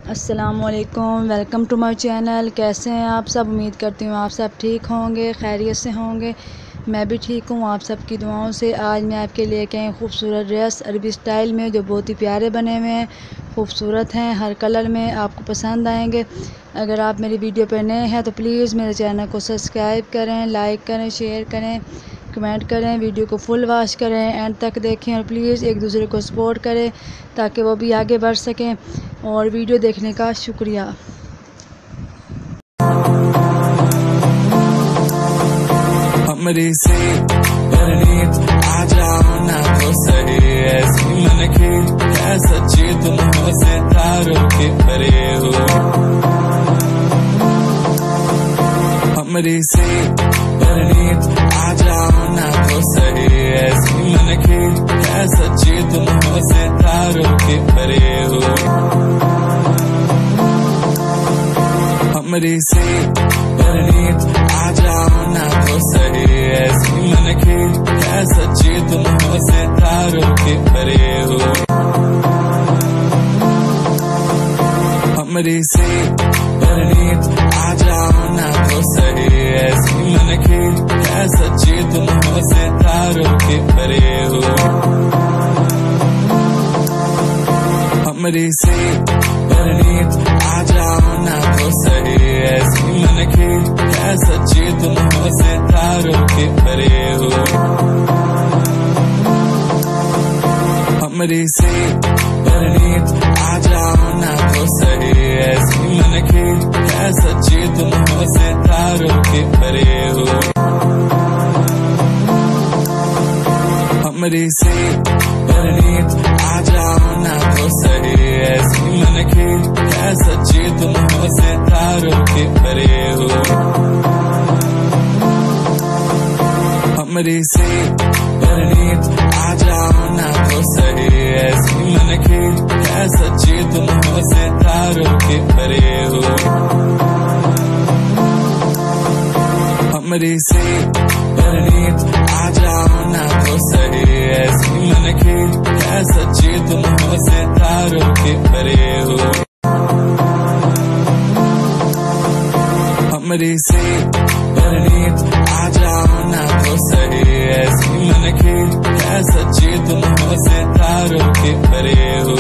अस्सलामुअलैकुम, welcome to my channel. कैसे हैं आप सब? उम्मीद करती हूँ आप सब ठीक होंगे, खैरियत से होंगे। मैं भी ठीक हूँ आप सबकी दुआओं से। आज मैं आपके लिए कहीं खूबसूरत ड्रेस अरबी स्टाइल में जो बहुत ही प्यारे बने हुए हैं, खूबसूरत हैं, हर कलर में आपको पसंद आएंगे। अगर आप मेरी वीडियो पर नए हैं तो प्लीज़ मेरे चैनल को सब्सक्राइब करें, लाइक करें, शेयर करें, कमेंट करें, वीडियो को फुल वॉच करें, एंड तक देखें और प्लीज़ एक दूसरे को सपोर्ट करें ताकि वो भी आगे बढ़ सकें। और वीडियो देखने का शुक्रिया। हमरी से परनीत आ जाओ ना तो सही, ऐसी मन की है सच्ची, तुम हो सितारों के परे हो। हमरी से परनीत आ जाओ ना तो सही, ऐसी मन की है सच्ची, तुम हो सितारों के परे हो। हमरी से परनीत आ जाओ ना तो सही, ऐसी मन की है सच्ची, तुम हो सितारों के परे हो। हमरी से परनीत आ जाओ ना तो सही, ऐसी मन की है सच्ची, तुम हो सितारों के परे हो। हमरी से परनीत आ जाओ ना तो सही, ऐसी मन की है सच्ची, तुम हो सितारों के परे हो। हमरी से परनीत आ जाओ ना तो सही, ऐसी मन की है सच्ची, तुम हो सितारों के परे हो। हमरी से परनीत आ जाओ ना तो सही, ऐसी मन की है सच्ची, तुम हो सितारों के परे हो। हमरी से परनीत आ जाओ ना तो सही, ऐसी मन की है सच्ची, तुम हो सितारों के परे हो। हमरी से परनीत आ जाओ ना तो सही, ऐसी मन की है सच्ची, तुम हो सितारों के परे हो। हमरी से परनीत आ जाओ ना तो सही, ऐसी मन की है सच्ची, तुम हो सितारों के परे हो।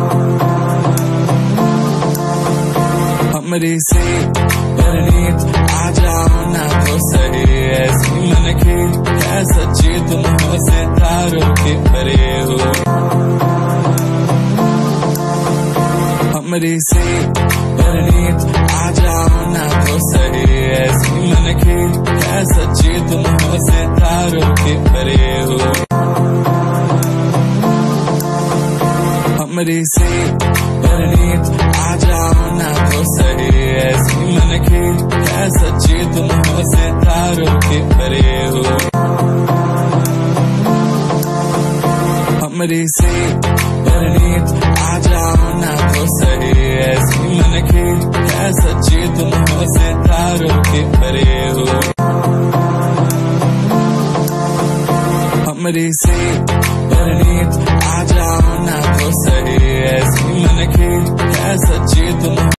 हमरी से परनीत आ जाओ ना तो सही, ऐसी मन की है सच्ची, तुम हो सितारों के परे हो। हमरी से परनीत आ जाओ ना तो सही, ऐसी मन की है सच्ची, तुम हो सितारों के परे हो। हमरी से परनीत आ जाओ ना तो सही, ऐसी मन की है सच्ची, तुम हो सितारों के परे हो। हमरी से परनीत आ जाओ ना तो सही, ऐसी मन की है सच्ची, तुम हो सितारों के परे हो। हमरी से परनीत आ जाओ ना तो सही, ऐसी मन की है सच्ची, तुम